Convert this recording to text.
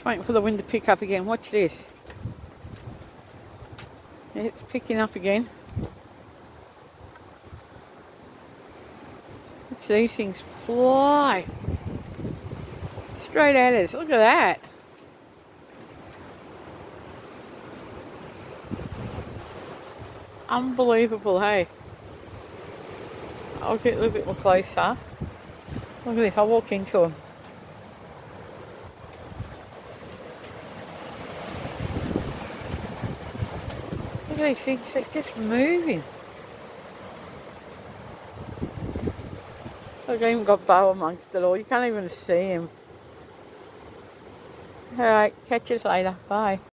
Just waiting for the wind to pick up again. Watch this. It's picking up again. Watch these things fly. Straight at us. Look at that. Unbelievable, hey? I'll get a little bit more closer. Look at this, I'll walk into them. Look at these things, they're just moving. I've even got Bo amongst it all, you can't even see him. Alright, catch us later, bye.